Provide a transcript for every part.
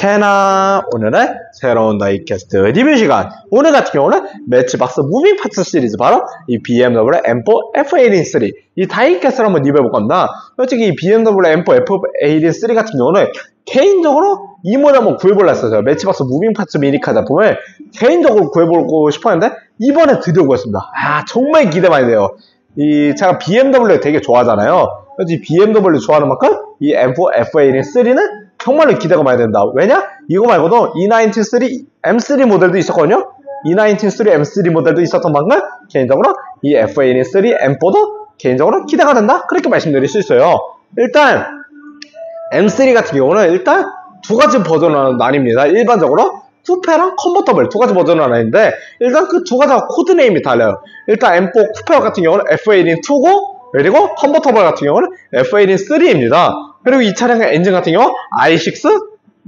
해나. 오늘은 새로운 다이캐스트 리뷰 시간. 오늘 같은 경우는 매치박스 무빙 파츠 시리즈, 바로 이 BMW M4 F183 이 다이캐스트를 한번 리뷰해볼 겁니다. 솔직히 이 BMW M4 F183 같은 경우는 개인적으로 이 모델 한번 구해볼라 했어요. 매치박스 무빙 파츠 미니카 제품을 개인적으로 구해보고 싶었는데 이번에 드디어 구했습니다. 정말 기대 많이 돼요. 제가 BMW 되게 좋아하잖아요. 그래서 이 BMW 좋아하는 만큼 이 M4 F183는 정말로 기대가 많이 된다. 왜냐? 이거 말고도 E93 M3 모델도 있었거든요. E93 M3 모델도 있었던 만큼 개인적으로 이 F183 M4도 개인적으로 기대가 된다. 그렇게 말씀드릴 수 있어요. 일단 M3 같은 경우는 일단 두 가지 버전으로 나뉩니다. 일반적으로 쿠페랑 컨버터블 두 가지 버전으로 나뉘는데 일단 그 두 가지가 코드네임이 달라요. 일단 M4 쿠페 같은 경우는 F182고 그리고 컨버터블 같은 경우는 F183입니다. 그리고 이 차량의 엔진 같은 경우 i6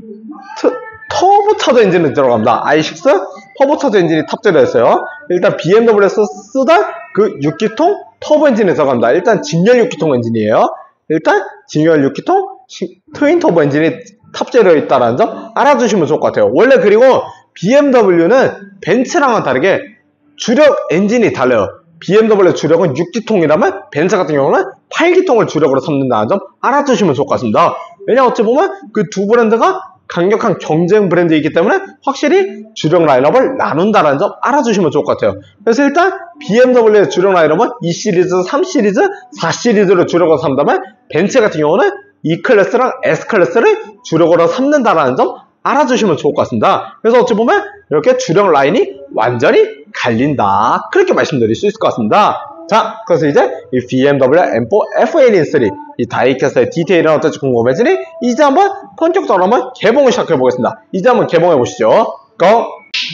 터보차저 엔진이 들어갑니다. i6 터보차저 엔진이 탑재되어 있어요. 일단 BMW에서 쓰던 그 6기통 터보 엔진이 들어갑니다. 일단 직렬 6기통 엔진이에요. 일단 직렬 6기통 트윈 터보 엔진이 탑재되어 있다는 점 알아두시면 좋을 것 같아요. 원래 그리고 BMW는 벤츠랑은 다르게 주력 엔진이 달라요. BMW 주력은 6기통이라면 벤츠 같은 경우는 8기통을 주력으로 삼는다는 점 알아두시면 좋을 것 같습니다. 왜냐 어찌 보면 그 두 브랜드가 강력한 경쟁 브랜드이기 때문에 확실히 주력 라인업을 나눈다는 점 알아주시면 좋을 것 같아요. 그래서 일단 BMW의 주력 라인업은 2시리즈, 3시리즈, 4시리즈를 주력으로 삼다면 벤츠 같은 경우는 E클래스랑 S클래스를 주력으로 삼는다는 점 알아주시면 좋을 것 같습니다. 그래서 어찌 보면 이렇게 주력 라인이 완전히 갈린다, 그렇게 말씀드릴 수 있을 것 같습니다. 자, 그래서 이제 이 BMW M4 F183 이 다이캐스트의 디테일은 어떨지 궁금해지니 이제 한번 본격적으로 한번 개봉을 시작해 보겠습니다. 이제 한번 개봉해 보시죠. 고!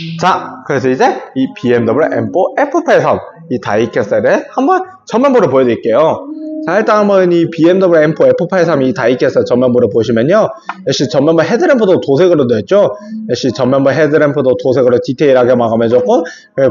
자, 그래서 이제 이 BMW M4 F83 이 다이캐스트에 한번 전면부를 보여드릴게요. 자, 일단 한번 이 BMW M4 F83 이 다이캐스트 전면부를 보시면요, 역시 전면부 헤드램프도 도색으로 되어있죠. 역시 전면부 헤드램프도 도색으로 디테일하게 마감해줬고,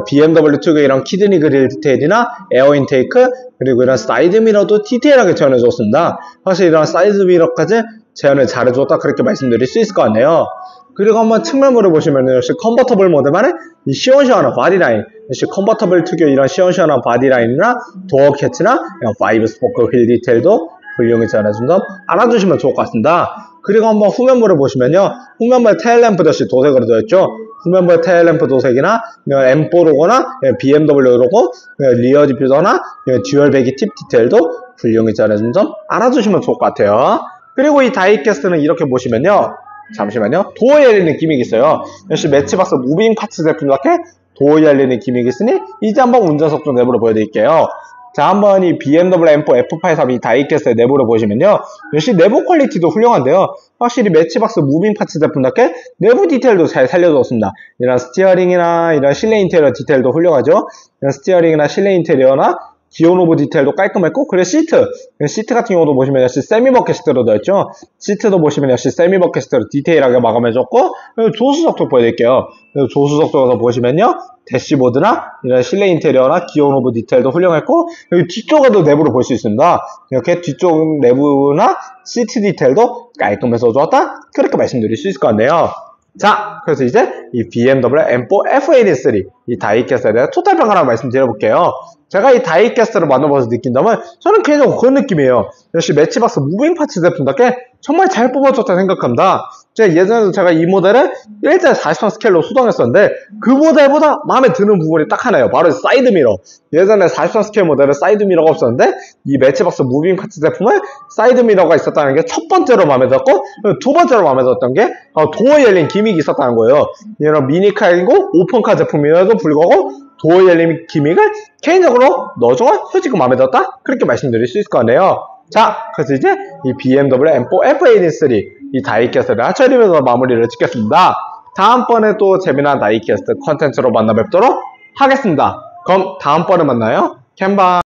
BMW 특유의 이런 키드니 그릴 디테일이나 에어 인테이크, 그리고 이런 사이드 미러도 디테일하게 재현해줬습니다. 사실 이런 사이드 미러까지 재현을 잘해줬다, 그렇게 말씀드릴 수 있을 것 같네요. 그리고 한번 측면부를 보시면 역시 컨버터블 모드만의 이 시원시원한 바디라인, 역시 컨버터블 특유의 이런 시원시원한 바디라인이나 도어 캐치나 5스포크 휠 디테일도 훌륭히 잘해준 점 알아두시면 좋을 것 같습니다. 그리고 한번 후면부를 보시면요, 후면부 테일램프 역시 도색으로 되어있죠. 후면부 테일램프 도색이나 M4 로고나 BMW 로고, 리어 디퓨저나 듀얼 배기 팁 디테일도 훌륭히 잘해준 점 알아두시면 좋을 것 같아요. 그리고 이 다이캐스트는 이렇게 보시면요, 잠시만요, 도어 열리는 기믹이 있어요. 역시 매치박스 무빙 파츠 제품답게 도어 열리는 기믹이 있으니 이제 한번 운전석 좀 내부를 보여드릴게요. 자, 한번 이 BMW M4 F83 이 다이캐스트의 내부를 보시면요, 역시 내부 퀄리티도 훌륭한데요, 확실히 매치박스 무빙 파츠 제품답게 내부 디테일도 잘 살려줬습니다. 이런 스티어링이나 이런 실내 인테리어 디테일도 훌륭하죠. 이런 스티어링이나 실내 인테리어나 기온 오브 디테일도 깔끔했고, 그리고 시트 같은 경우도 보시면 역시 세미 버켓으로 되어있죠. 시트도 보시면 역시 세미 버켓으로 디테일하게 마감해줬고, 조수석도 보여드릴게요. 조수석 쪽에서 보시면요, 대시보드나 이런 실내 인테리어나 기온 오브 디테일도 훌륭했고, 여기 뒤쪽에도 내부를 볼 수 있습니다. 이렇게 뒤쪽 내부나 시트 디테일도 깔끔해서 좋았다, 그렇게 말씀드릴 수 있을 것 같네요. 자, 그래서 이제 이 BMW M4 F183 이 다이캐스트에 대한 토탈 평가를 말씀드려볼게요. 제가 이 다이캐스트를 만나봐서 느낀 점은 저는 개인적으로 그런 느낌이에요. 역시 매치박스 무빙 파츠 제품답게 정말 잘 뽑아줬다 생각합니다. 예전에도 제가 이 모델을 1:43 스케일로 수정했었는데 그 모델보다 마음에 드는 부분이 딱 하나예요. 바로 사이드 미러. 예전에 43 스케일 모델은 사이드 미러가 없었는데 이 매치박스 무빙 파츠 제품은 사이드 미러가 있었다는 게 첫 번째로 마음에 들었고, 두 번째로 마음에 들었던 게 도어 열린 기믹이 있었다는 거예요. 이런 미니카이고 오픈카 제품임에도 불구하고 도어 열린 기믹을 개인적으로 넣어줘서 솔직히 마음에 들었다, 그렇게 말씀드릴 수 있을 것 같네요. 자, 그래서 이제 이 BMW M4 F183 이 다이캐스트를 하차리면서 마무리를 짓겠습니다. 다음번에 또 재미난 다이캐스트 컨텐츠로 만나 뵙도록 하겠습니다. 그럼 다음번에 만나요. 캔바.